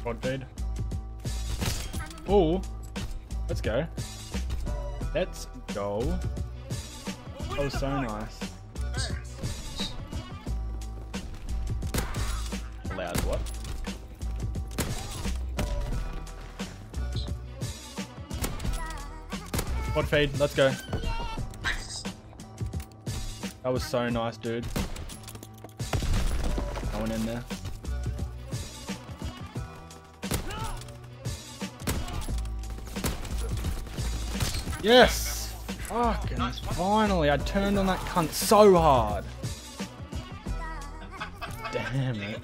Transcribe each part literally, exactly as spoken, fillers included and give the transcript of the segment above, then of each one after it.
Quad feed. Oh, let's go. Let's go. That was so nice. Allowed what? Quad feed, let's go. That was so nice, dude. Going in there. Yes! Fucking nice, finally, I turned on that cunt so hard. Damn it.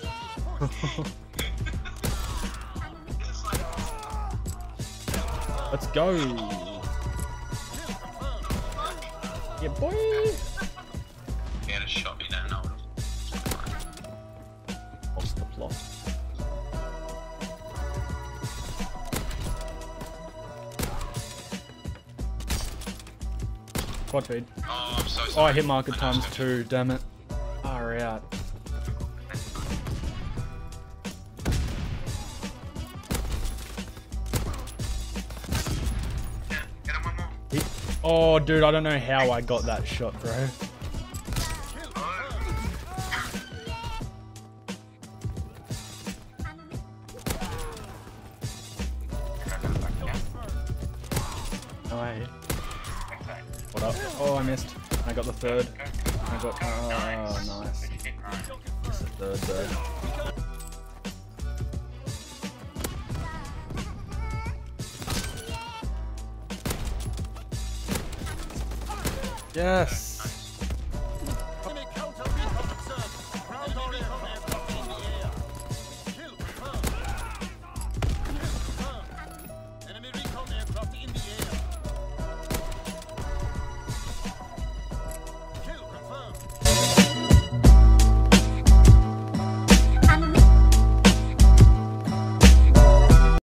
Let's go. Yeah, boy. He had a shot me down. I would have lost the plot. Quad feed. Oh, I'm so sorry. Oh, I hit market times two, damn it. Far out. Get him one more. He, oh, dude, I don't know how I got that shot, bro. Oh, what up? Oh, I missed. I got the third. I got. Oh, nice. It's the third, third. Yes.